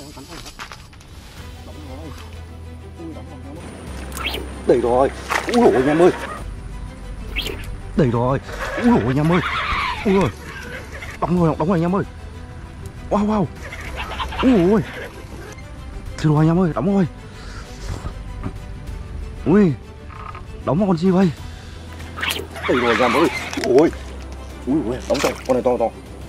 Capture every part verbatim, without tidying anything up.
cắn rồi, đóng rồi, ui đóng rồi, đầy rồi, ui rồi anh em ơi, đầy rồi, ui rồi anh em ơi, ui rồi, đóng rồi, đóng rồi anh em ơi, wow wow, ui ui, thử rồi anh em ơi, đóng rồi, ui, đóng một con gì vậy, đầy rồi anh em ơi, ui, ui ui, đóng rồi, con này to to.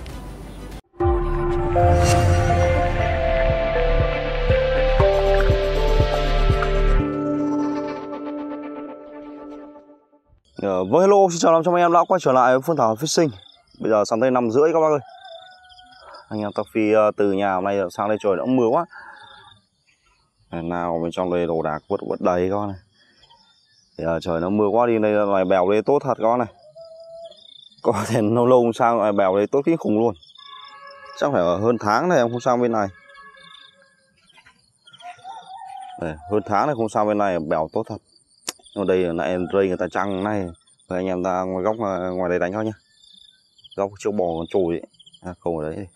Uh, vâng hello, xin chào năm trăm anh em đã quay trở lại với Phương Thảo Fishing. Bây giờ sáng tới năm rưỡi các bác ơi. Anh em tao phi uh, từ nhà hôm nay sang đây trời đã mưa quá. Nào bên trong đây đồ đạc vứt vứt đầy con này. Thì, uh, trời nó mưa quá đi đây loài bèo đây tốt thật con này. Có thể lâu lâu không sang loài bèo đây tốt kinh khủng luôn. Chắc phải ở hơn tháng này em không sang bên này. Đây, hơn tháng này không sang bên này bèo tốt thật. Ở đây lại rơi người ta trăng này. Rồi anh em ta ngoài góc ngoài đây đánh thôi nhá. Góc chiếc bò con trồi ấy. À, không ở đấy.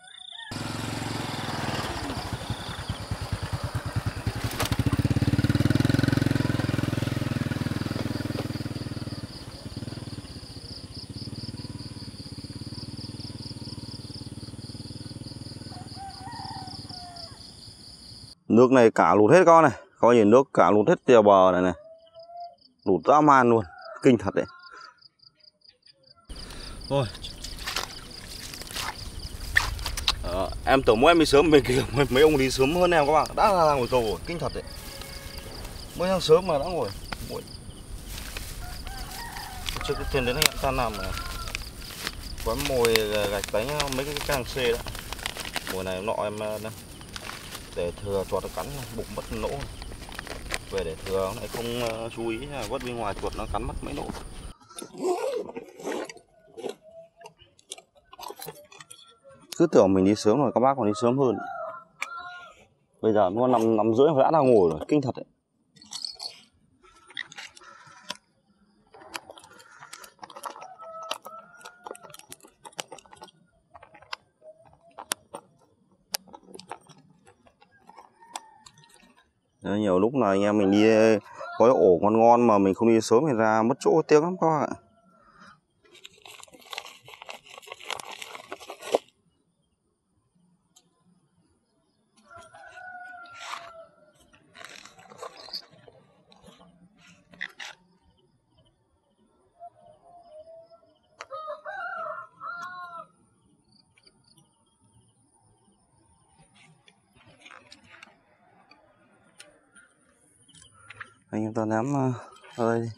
Nước này cả lụt hết con này. Coi nhìn nước cả lụt hết tìa bờ này này. Lụt dã man luôn. Kinh thật đấy. Thôi. Ờ, em tưởng mỗi em đi sớm bên kia mấy, mấy ông đi sớm hơn em các bạn. Đã ra ngồi cầu rồi, kinh thật đấy. Mới sang sớm mà đã ngồi. Ngồi. Trước cái tiền đến hiện ta làm quán mồi gạch đánh mấy cái càng xê đó. Mùa này nọ em để thừa chuột nó cắn bụng mất nỗ. Về để thừa lại không chú ý vớt bên ngoài chuột nó cắn mất mấy nỗ. Cứ tưởng mình đi sớm rồi các bác còn đi sớm hơn. Bây giờ nó năm năm rưỡi đã đang ngồi rồi, kinh thật đấy. Đấy, nhiều lúc là anh em mình đi có ổ ngon ngon mà mình không đi sớm thì ra mất chỗ tiếc lắm các bạn ạ. Anh em ta ném ở đây đi.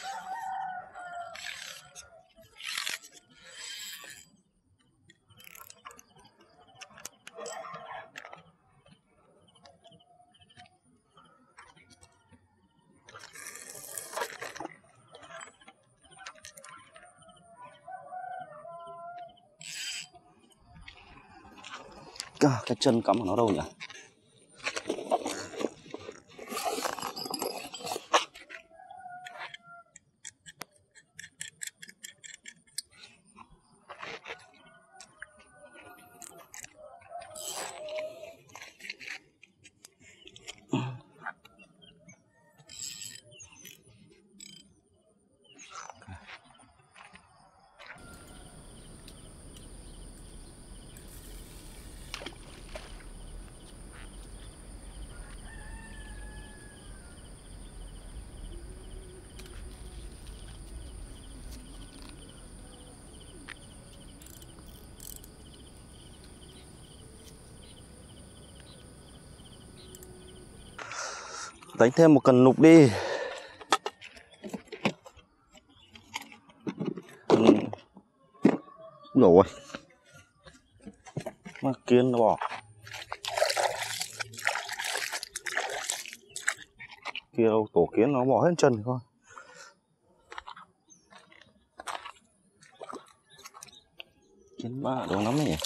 À, cái chân cắm của nó đâu nhỉ? Đánh thêm một cần nục đi. Ừ. Rồi mà kiến nó bỏ. Kia đâu tổ kiến nó bỏ hết chân thôi. Kiến ba đâu lắm nhỉ.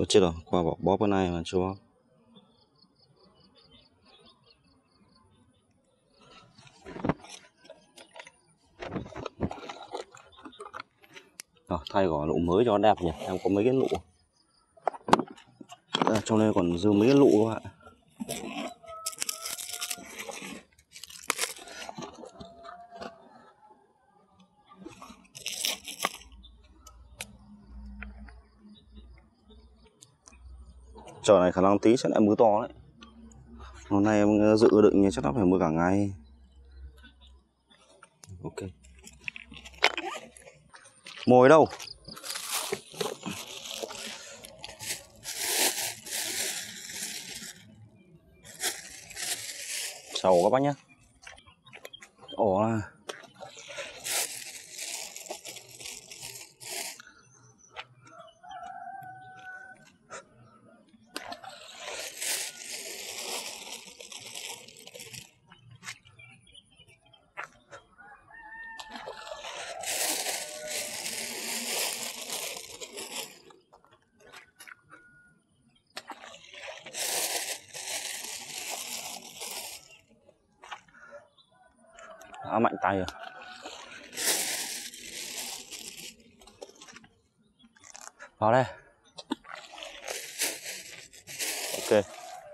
Ôi chết rồi, qua bỏ bóp cái này mà chưa bóp. Rồi, thay gỏ lụ mới cho đẹp nhỉ, em có mấy cái lụ. À, trong đây còn dư mấy cái lụ các bạn. Trời này khả năng tí sẽ lại mưa to đấy. Hôm nay em dự định chắc nó phải mưa cả ngày. Ok. Mồi đâu? Sầu các bác nhé. Ồ à. Á, mạnh tay rồi. Vào đây. Ok.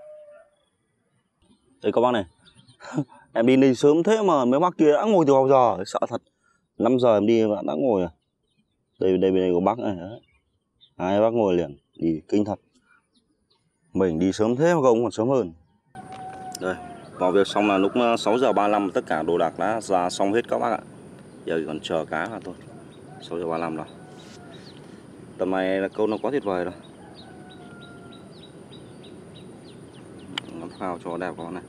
Đây các bác này. Em đi đi sớm thế mà mấy bác kia đã ngồi từ bao giờ, sợ thật. năm giờ em đi bạn đã ngồi à. Đây đây bên đây có bác này đấy. Hai bác ngồi liền, đi kinh thật. Mình đi sớm thế mà không còn sớm hơn. Đây, vào việc xong là lúc sáu giờ ba mươi lăm tất cả đồ đạc đã ra xong hết các bác ạ. Giờ còn chờ cá là thôi. sáu giờ ba mươi lăm rồi. Tầm này là câu nó quá tuyệt vời rồi. Ngắm phao cho đẹp con này.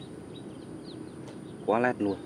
Quá nét luôn.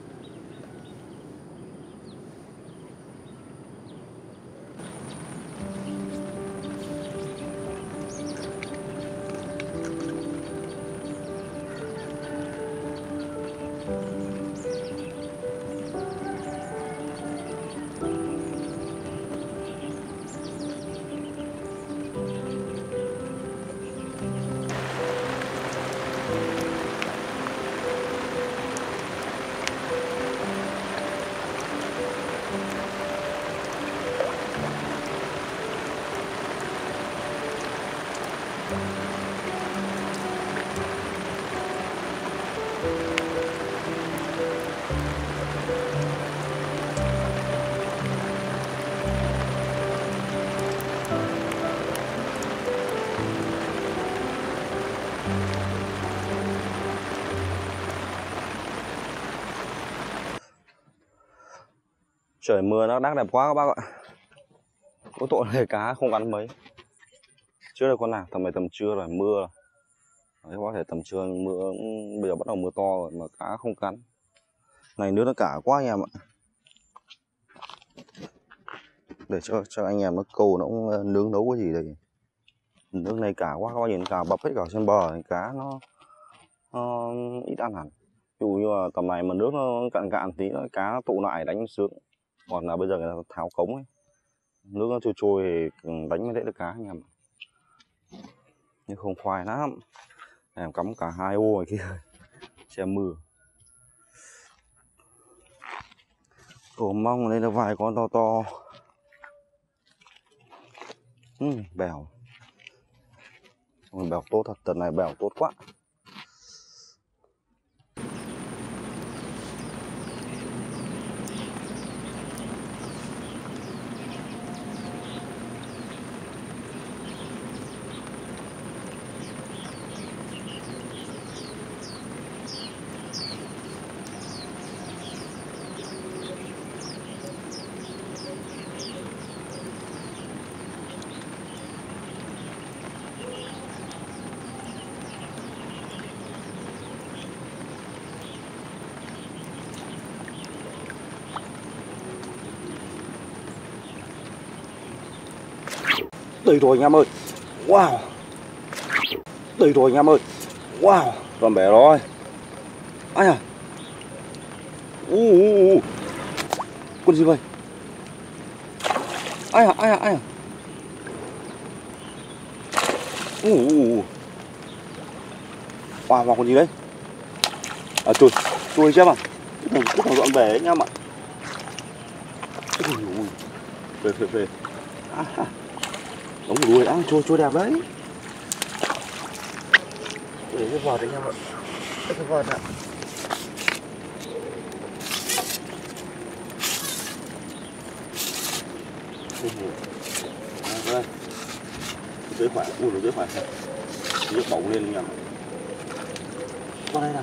Trời mưa nó đắc đẹp quá các bác ạ. Có tội này cá không cắn mấy. Chưa được con nào, tầm này tầm trưa rồi mưa. Đấy, có thể tầm trưa mưa bây giờ bắt đầu mưa to rồi mà cá không cắn. Này nước nó cả quá anh em ạ. Để cho cho anh em nó câu nó cũng nướng nấu cái gì đây. Nước này cả quá các bác nhìn cả bập hết cả trên bờ này, cá nó, nó ít ăn hẳn. Ví dụ như là tầm này mà nước nó cạn cạn tí nó cá nó tụ lại đánh sướng. Còn là bây giờ người ta tháo cống ấy, nước nó trôi trôi thì đánh mới dễ được cá anh em. Nhưng không khoai lắm. Em cắm cả hai ô này kia che mưa. Cổ mong đây là vài con to to. Ừ, bèo. Bèo tốt thật, tận này bèo tốt quá. Đây rồi anh em ơi. Wow. Đây rồi anh em ơi. Wow. Còn bẻ rồi. Ai à. U uh, uh. Con gì vậy? Ai à, ai à, ai à. Ui. Wow, vào con gì đấy? À, trôi, trôi chứ em ạ. Cái thằng, cái thằng dọn bể ấy nha em ạ. Ui ui, phê phê phê. À, à. Đóng đuôi đã, trôi trôi đẹp đấy. Để cái vợt đấy nha em ạ. Cái vợt ạ. À, đây. Dưới khỏe, ui nó dưới khỏe thật. Nước bỏng lên nha. Qua đây nào.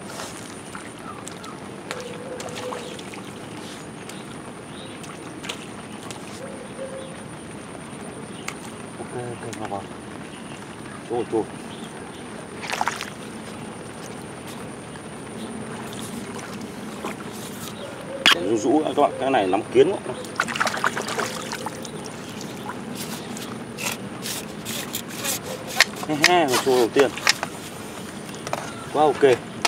Ok, ok, vào vào. Trôi, trôi. Rú rũ các bạn, cái này nắm kiến quá. He he, con trôi đầu tiên. Quá ok.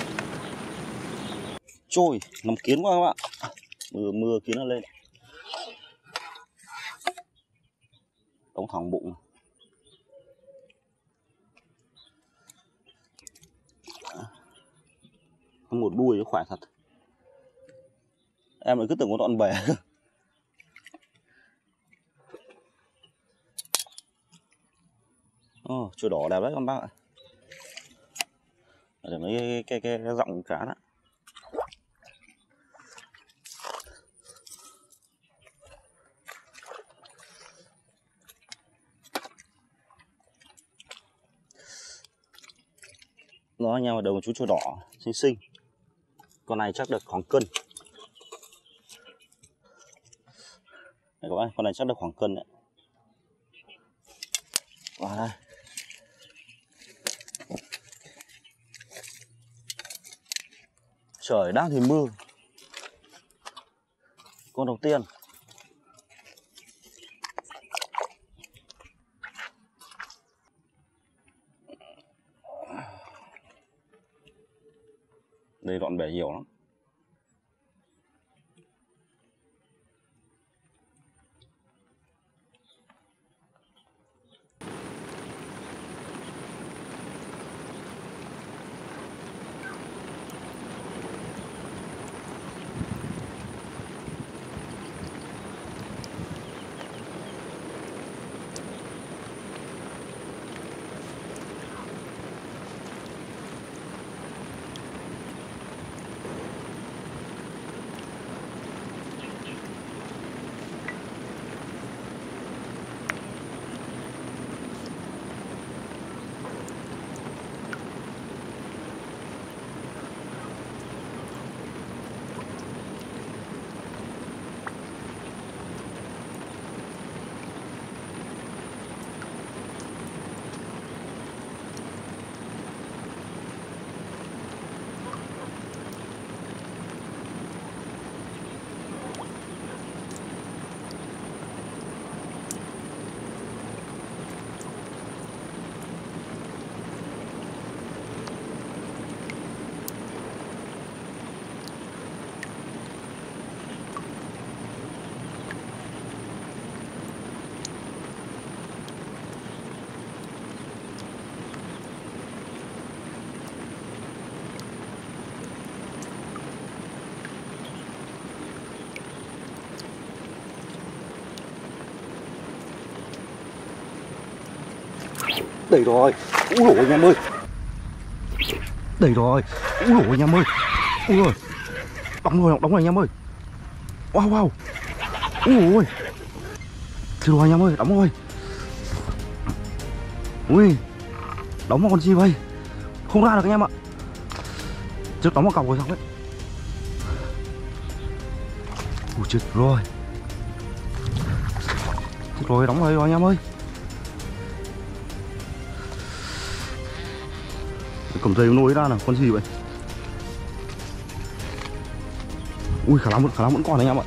Trôi, nắm kiến quá các bạn. Mưa mưa kiến nó lên. Đóng thẳng bụng. Có một đuôi nó khỏe thật. Em lại cứ tưởng con đoạn bể. Ồ, oh, chùa đỏ đẹp đấy con bác ạ. Để mấy cái cái cái, cái giọng cá đó. Nó anh em vào đầu một chú chùa đỏ xinh xinh. Con này chắc được khoảng cân. Này các bạn, con này chắc được khoảng cân đấy. Vào đây. Trời đang thì mưa. Con đầu tiên. Đây đoạn bể nhiều lắm. Đầy rồi. Úi dồi anh em ơi. Đầy rồi. Úi dồi anh em ơi. Ui ơi. Đóng rồi, đóng rồi anh em ơi. Wow wow. Ui ôi. Thì rồi anh em ơi, đóng rồi. Ui. Đóng vào con gì vậy? Không ra được anh em ạ. Trước đóng vào cọc rồi xong đấy. Ui chết rồi. Chết rồi, đóng rồi anh em ơi. Cầm dây nối ra nào, con gì vậy? Ui khả năng khả năng vẫn còn anh em ạ.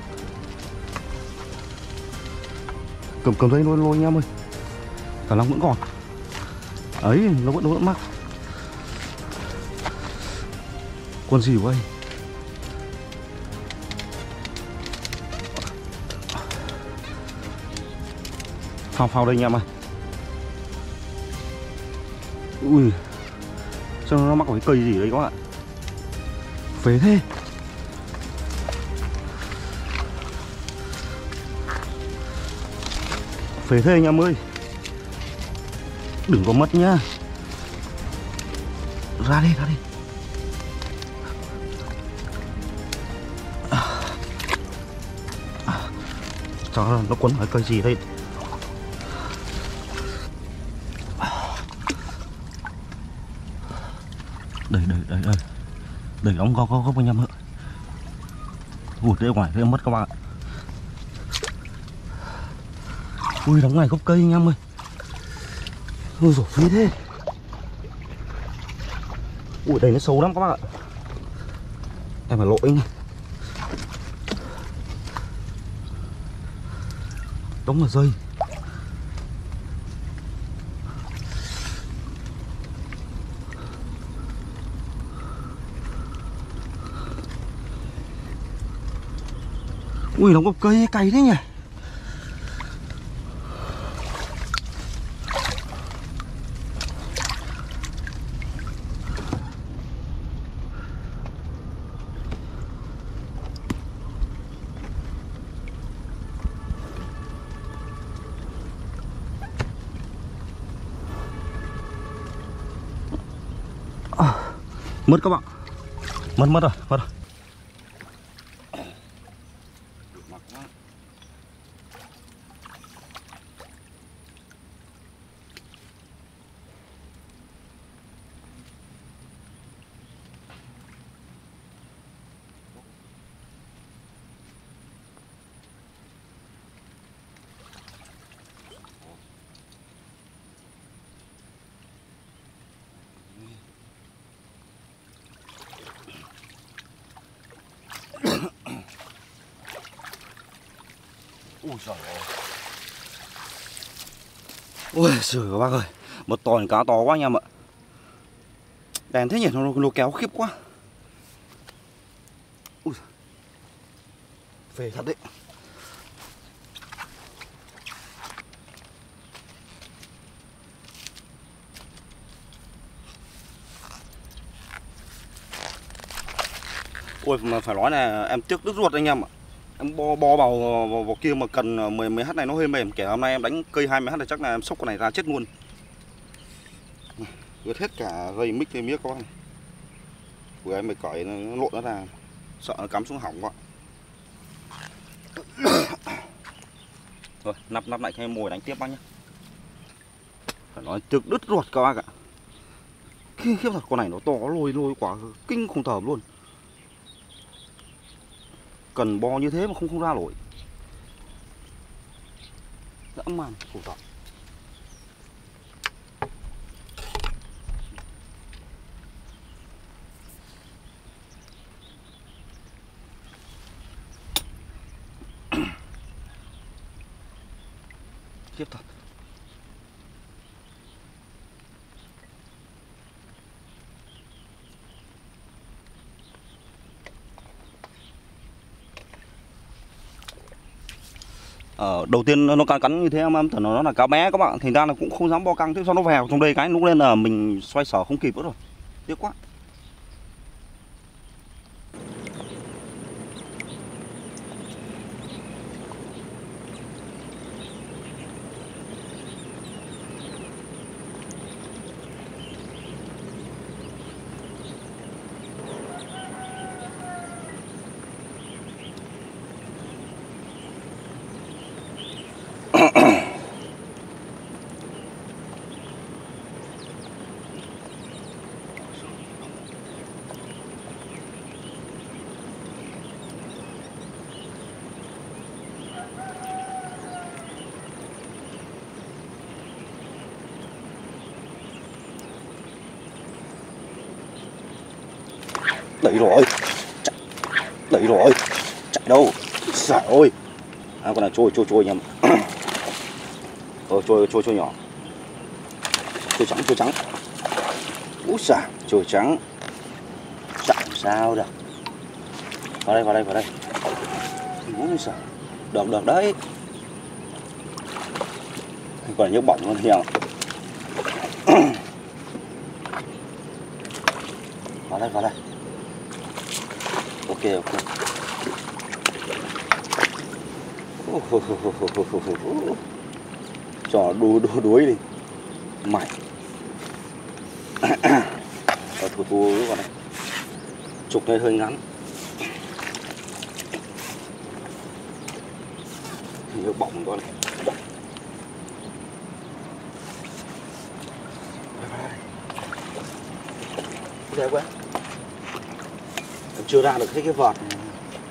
Cầm cầm dây nối nối anh em ơi. Khả năng vẫn còn. Ấy, nó vẫn nó vẫn mắc. Con gì vậy? Phao phao đây anh em ơi. Ui, sao nó mắc vào cái cây gì đấy các bạn. Phế thế. Phế thế anh em ơi. Đừng có mất nhá. Ra đi, ra đi. Cho nó quấn vào cây gì đây. Đây, đây, đây, đây. Đây, đóng góc, góc, góc anh em ạ. Ui, đây ngoài đây mất các bạn. Ui, đóng ngoài gốc cây anh em ơi. Ui dồi, phí thế. Ui, đây nó sâu lắm các bạn ạ. Em phải lội anh. Đóng vào dây. Ui, đóng gốc cây cày thế nhỉ. À, mất các bạn. Mất mất rồi, mất rồi. Ui trời ơi. Ui trời ơi bác ơi. Một tòn cá to quá anh em ạ. Đèn thế nhỉ, nó, nó kéo khiếp quá. Ui. Phê thật đấy. Ui mà phải nói là em tiếc đứt ruột anh em ạ. Em bo, bo vào, vào, vào kia mà cần mười mấy h này nó hơi mềm. Kể hôm nay em đánh cây hai mươi h này chắc là em xốc con này ra chết luôn. Ướt hết cả dây mic hay miếc con. Vừa em mới cởi nó lộn nó ra. Sợ nó cắm xuống hỏng quá. Rồi nắp nắp lại cho em mồi đánh tiếp bác nhé. Phải nói tiếc đứt ruột các bác ạ. Khiếp thật, con này nó to lôi lôi quá kinh khủng tởm luôn. Cần bo như thế mà không không ra nổi. Dã man khổ tởm. Khiếp thật. Ờ, đầu tiên nó cắn cắn như thế em em tưởng nó là cá bé các bạn, thành ra là cũng không dám bo căng, thế sao nó vào trong đây cái lúc lên là mình xoay sở không kịp nữa rồi, tiếc quá. Đẩy rồi, chạy, đẩy rồi, chạy đâu, xả ôi, à, con này trôi trôi trôi nhầm, ờ trôi trôi trôi nhỏ, trôi trắng trôi trắng, úi xả, trôi trắng, chạy sao được, vào đây vào đây vào đây, úi xả, được được đấy, còn nhấc bỏng luôn theo. Vào đây, vào đây. Ok, ok. Cho đu đu đuối đi. Mày. Ở thủ thù vào đây. Trục này hơi ngắn. Nó bỏng con này. Đẹp quá. Em chưa ra được hết cái vọt này.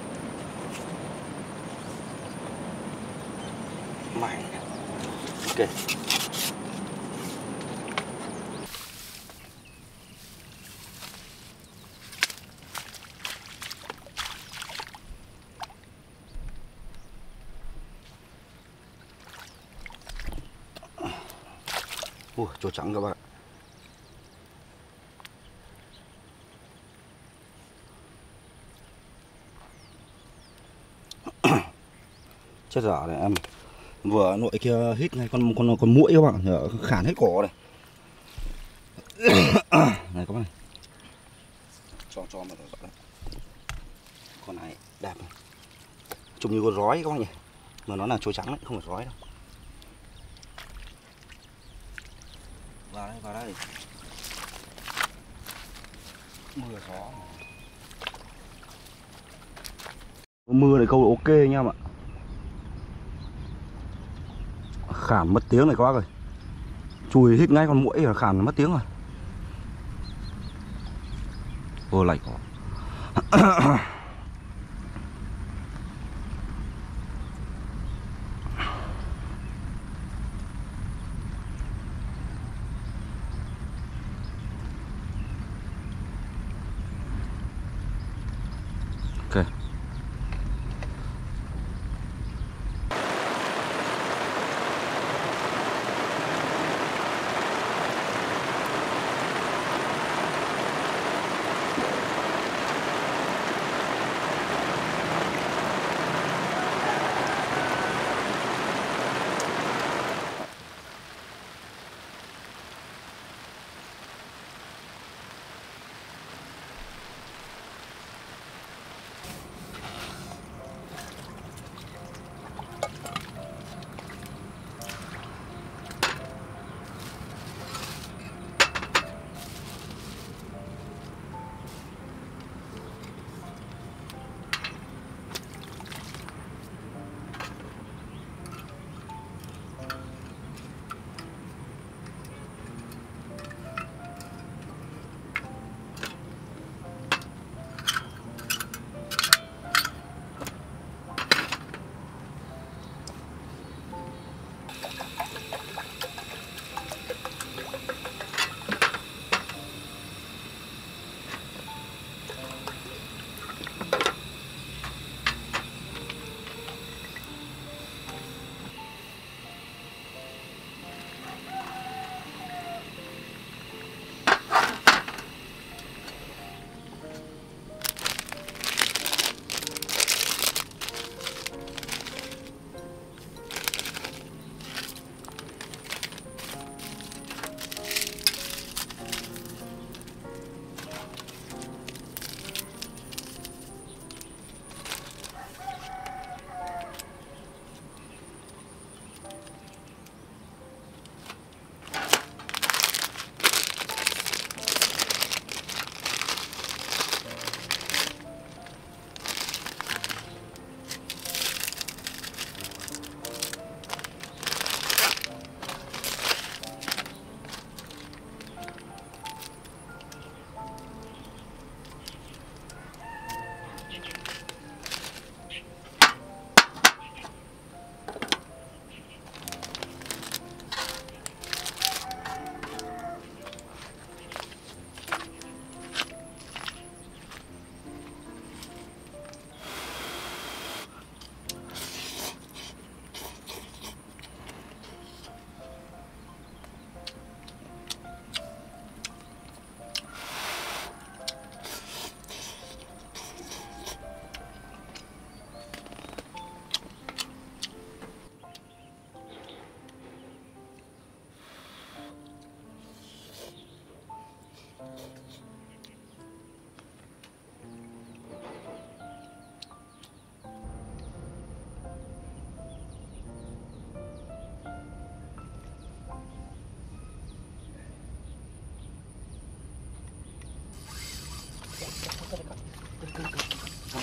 Mày. Ok. Ui, chỗ trắng các bạn. Chết dở này em. Vừa nội kia hít ngay con con con muỗi các bạn, khản hết cổ này. Này các bạn. Cho cho mà đấy. Con này đẹp này. Trông như con rói các bạn nhỉ. Mà nó là chuối trắng đấy, không phải rói đâu. Vào đây, vào đây. Mưa gió. Mưa này câu ok nha em ạ. Khản mất tiếng này các bác ơi. Chùi hít ngay con muỗi là khản mất tiếng rồi. Ô lạnh quá. Ok.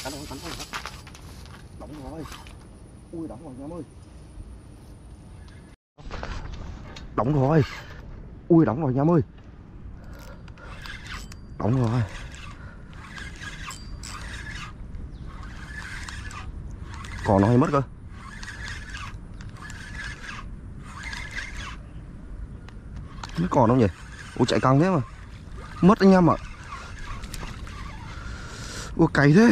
cắn rồi, cắn rồi, đóng rồi. Ui đóng rồi anh em ơi. Đóng rồi. Ui đóng rồi anh em ơi. Đóng rồi. Còn nó hay mất cơ. Nó còn không nhỉ? Ui chạy căng thế mà. Mất anh em ạ. Ui cày thế.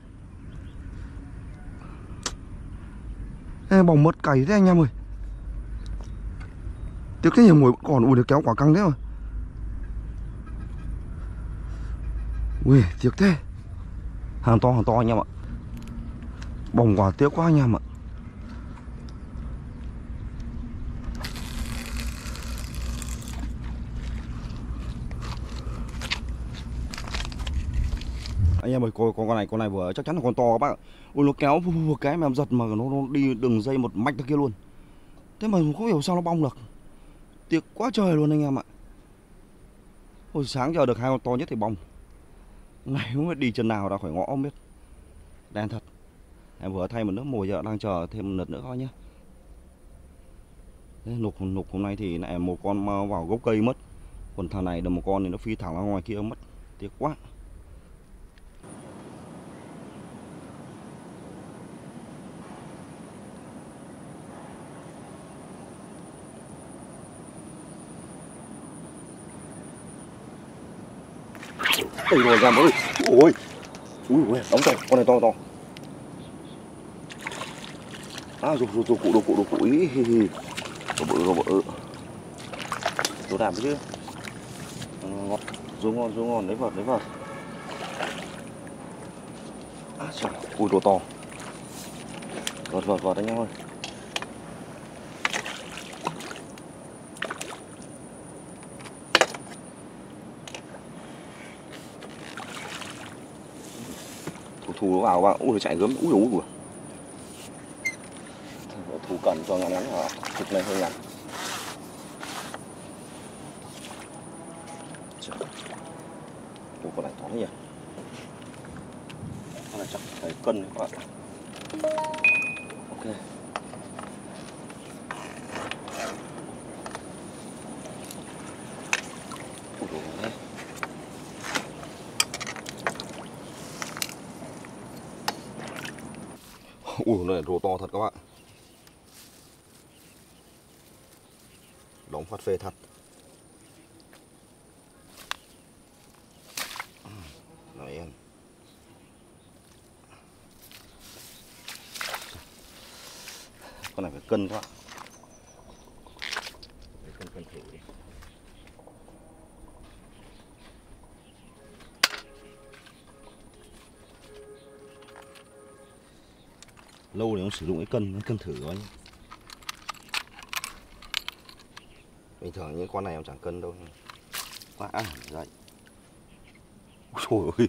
Ê, bóng mất cày thế anh em ơi. Tiếc cái nhiều mùi còn. Ui được kéo quả căng thế mà. Ui tiếc thế. Hàng to hàng to anh em ạ. Bóng quả tiếc quá anh em ạ. Anh em ơi, con con này con này vừa chắc chắn là con to các bác ạ. Ui nó kéo một cái mà em giật mà nó, nó đi đường dây một mạch ra kia luôn. Thế mà không hiểu sao nó bong được. Tiếc quá trời luôn anh em ạ. Ôi sáng giờ được hai con to nhất thì bong. Này không biết đi chân nào ra khỏi ngõ không biết. Đen thật. Em vừa thay một nước mồi giờ đang chờ thêm một lượt nữa thôi nhé. Đấy, nục nục hôm nay thì lại một con vào gốc cây mất. Còn thằng này được một con thì nó phi thẳng ra ngoài kia mất. Tiếc quá. Đây rồi anh em ơi. Ui ui ui đóng rồi, con này to to. À rụt rụt rụt cụ đồ cụ đồ cụ ý. Đồ bự đồ bự. Đồ đạp chứ. Ngon, rú ngon rú ngon, lấy vật lấy vật. À trời, ui đồ to. Vật vật vật anh em ơi. Thủ nó vào bạn, ui chạy gớm, ui ui ui. Thủ cần cho ngắn ngắn hả? Thịt này hơi ngắn. Ủa con này to nhỉ? Con này chắc phải cân các bạn. Ok. Ủa đồ này. Ui này rổ to thật các bạn. Đóng phát phê thật. Này em. Con này phải cân các bạn. Cân cân thử đi. Lâu thì không sử dụng cái cân, cân thử coi nhé. Bình thường những con này em chẳng cân đâu. Quá à, dậy. Ôi ôi.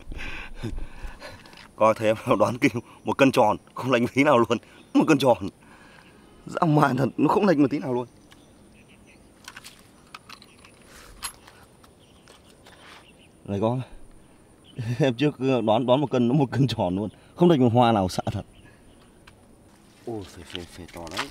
Coi thế em đoán kêu một cân tròn, không lệch một tí nào luôn. Một cân tròn. Dã man thật, nó không lệch một tí nào luôn. Này con. Em trước đoán đoán một cân nó một cân tròn luôn, không lệch một hoa nào, xạ thật. Ôi phê phê phê to đấy.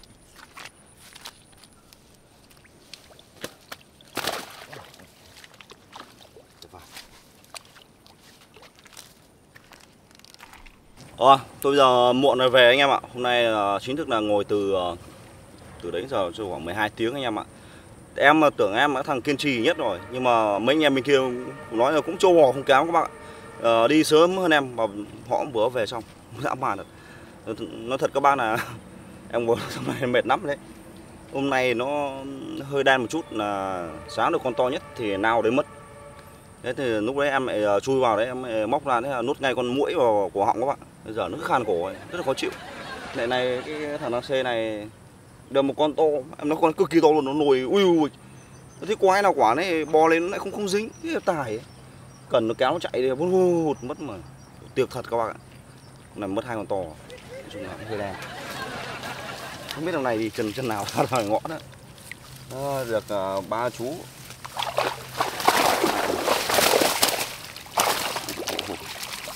Ờ, tôi bây giờ muộn rồi về anh em ạ. Hôm nay uh, chính thức là ngồi từ uh, từ đấy giờ cho khoảng mười hai tiếng anh em ạ. Em uh, tưởng em là thằng kiên trì nhất rồi, nhưng mà mấy anh em bên kia nói là cũng trâu bò không kém các bạn ạ. Uh, đi sớm hơn em, mà họ cũng vừa về xong, dã man thật. Nói thật các bác là em vừa hôm nay mệt lắm đấy. Hôm nay nó hơi đen một chút, là sáng được con to nhất thì nào đấy mất. Thế thì lúc đấy em lại chui vào đấy, em lại móc ra, thế là nuốt ngay con muỗi vào cổ họng các bạn. Bây giờ nó cứ khan cổ ấy, rất là khó chịu. Này này cái thằng C này được một con to, em nó con cực kỳ to luôn, nó nồi ui ui. Thế quái nào quả này bò lên nó lại không không dính, cái là tài ấy. Cần nó kéo nó chạy đi vút vút mất mà. Tiệc thật các bạn ạ. Này mất hai con to. Nói chung là hơi đen. Không biết thằng này thì chân chân nào ra khỏi ngõ đó. À, được uh, ba chú.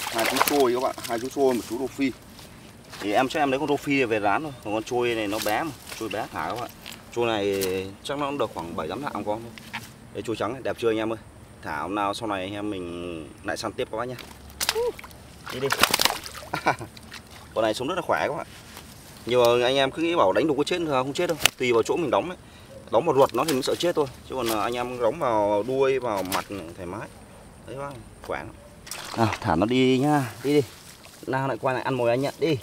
hai chú trôi các bạn, hai chú trôi một chú rô phi. Thì em chắc em lấy con rô phi về rán thôi, còn con trôi này nó bé mà, trôi bé thả các bạn. Trôi này chắc nó cũng được khoảng bảy tám lạng con thôi. Đây trôi trắng này, đẹp chưa anh em ơi. Thả hôm nào sau này anh em mình lại săn tiếp các bác nhá. Đi đi. Con này sống rất là khỏe các bạn. Nhiều anh em cứ nghĩ bảo đánh đục có chết không chết đâu, tùy vào chỗ mình đóng ấy. Đóng vào ruột nó thì mình sợ chết thôi, chứ còn anh em đóng vào đuôi, vào mặt thoải mái. Đấy bác, khỏe lắm. Nào, thả nó đi nhá, đi đi. Nào lại quay lại ăn mồi anh nhận đi.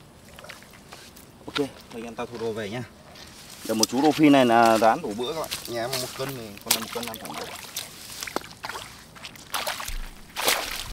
Ok, anh em tao thu đồ về nhá. Được một chú rô phi này là rán đủ bữa các bạn. Nhà em một cân thì con này một cân ăn khoảng độ